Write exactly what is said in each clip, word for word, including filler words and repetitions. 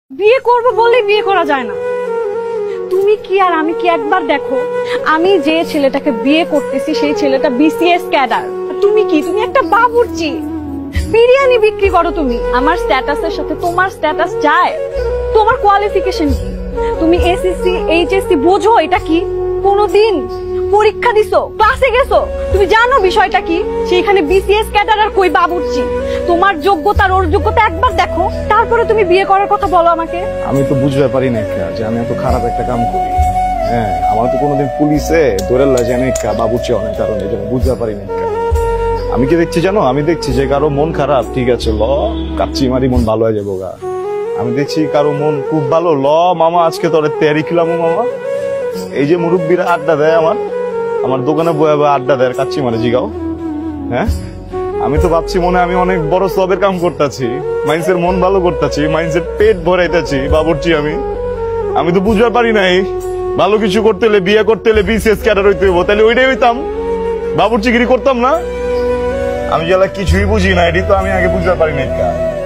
বিয়ে করবো বললেই বিয়ে করা যায় না। তুমি কি আর আমি কি একবার দেখো, আমি যে ছেলেটাকে বিয়ে করতেছি সেই ছেলেটা বিসিএস ক্যাডার, তুমি কি তুমি একটা বাবুর্চি, বিরিয়ানি বিক্রি করো তুমি। আমার স্ট্যাটাসের সাথে তোমার স্ট্যাটাস যায়? তোমার কোয়ালিফিকেশন কি? তুমি এসএসসি এইচএসসি বোঝো এটা কি? কোনদিন পরীক্ষা দিছো, ক্লাসে গেছো? তুমি জানো বিষয়টা কি? সেইখানে বিসিএস ক্যাডার আর কই বাবুর্চি। তোমার যোগ্যতা ওর যোগ্যতা একবার দেখো, তারপরে তুমি বিয়ে করার কথা বলো আমাকে। আমি তো বুঝতে পারি না যে আমি এত খারাপ একটা কাম করি। হ্যাঁ, আমার তো কোনোদিন পুলিশে ধরে লয় জানে বাবুর্চি অনেক কারণে, এই জন্য বুঝতে পারি না। আমি কি দেখছি জানো, আমি দেখছি যে কারো মন খারাপ, ঠিক আছে ল কাচ্চি মারি মন ভালো হয়ে যাবো গা। আমি দেখছি কারো মন খুব ভালো, ল মামা আজকে তোর তেয়ারি খিলাম মামা। এই যে মুরব্বীরা আড্ডা দেয় আমার আমার দোকানে বয়ে বয়ে আড্ডা দেয় কাচ্চি মারে জিগাও। হ্যাঁ, আমি তো ভাবছি মনে আমি অনেক বড় সবের কাম করতেছি, মাইন্সের মন ভালো করতেছি, মাইন্সের পেট ভরাইতেছি, বাবুর্চি আমি। আমি তো বুঝতে পারি নাই ভালো কিছু করতে হলে, বিয়ে করতে হলে বিসিএস ক্যাডার হইতে হইব, তাহলে ওইটাই হইতাম, বাবুর্চিগিরি করতাম না। আমি যারা কিছুই বুঝি না, এটি তো আমি আগে বুঝতে পারি নাই।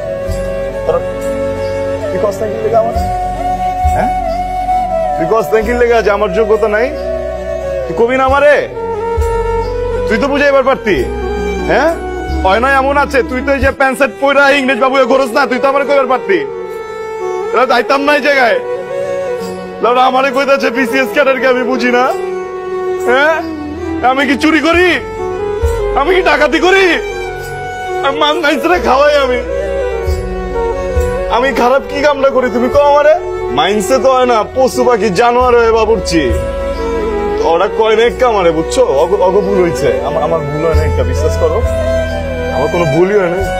তুই কষ্ট কি লেগে আমার, হ্যাঁ তুই কষ্ট কি লেগে আছে? আমার যোগ্যতা নাই, তুই কবি না আমারে? তুই তো বুঝাইবার পারতি। হ্যাঁ, হয় নয় এমন আছে, তুই তো এই যে প্যান্ট শার্ট পরা ইংরেজ বাবু ঘোরস না, তুই তো আমার কইবার পারতি। এরা যাইতাম না এই জায়গায়, আমারে কইতাছে বিসিএস ক্যাডারকে আমি বুঝি না। হ্যাঁ, আমি কি চুরি করি? আমি কি ডাকাতি করি? মান নাইসরা খাওয়াই আমি আমি খারাপ কি কামটা করি তুমি কও আমারে? মাইন্সে তো হয় না, পশু পাখি জানোয়ার হয়ে বাবুর্চি। ওরা কয় না একটা আমারে, বুঝছো? অগ ভুল হয়েছে, আমার ভুল হয় না একটা, বিশ্বাস করো আমার কোনো ভুলই হয় না।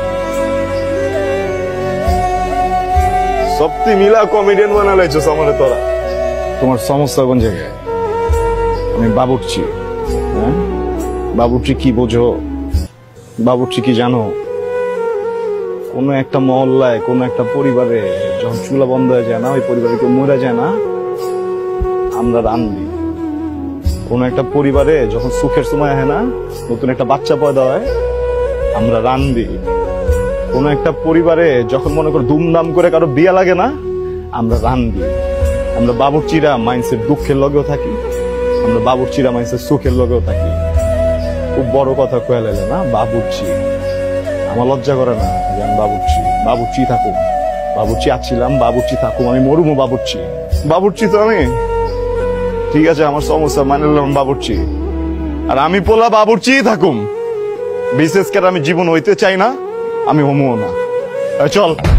সত্যি মিলা কমেডিয়ান বানালাইছো আমারে তোরা। তোমার সমস্যা কোন জায়গায়? আমি বাবুর্চি। হ্যাঁ, বাবুর্চি কি বোঝো? বাবুর্চি কি জানো? কোন একটা মহল্লায় কোন একটা পরিবারে যখন চুলা বন্ধ হয়ে যায় না, ওই পরিবারে কেউ মরে যায় না, আমরা রান্ধি। কোন একটা পরিবারে যখন সুখের সময় হয় না, নতুন একটা বাচ্চা পয়দা হয়, আমরা রান্ধি। কোন একটা পরিবারে যখন মনে করো ধুমধাম করে কারো বিয়ে লাগে না, আমরা রান্ধি। আমরা বাবুর্চিরা মাইন্সের দুঃখের লগেও থাকি, আমরা বাবুর্চিরা মাইন্সের সুখের লগেও থাকি। খুব বড় কথা কয়ে লাইলে না, বাবুর্চি। আমার লজ্জা করে না যে আমি বাবুর্চি। বাবুর্চি থাকুক, বাবুর্চি আছিলাম, বাবুর্চি থাকুক, আমি মরুমো বাবুর্চি। বাবুর্চি তো আমি, ঠিক আছে, আমার সমস্যা মানে নিলাম বাবুর্চি। আর আমি পোলা বাবুর্চি থাকুম, বিশেষ করে আমি জীবন হইতে চাই না, আমি হমুও না। চল।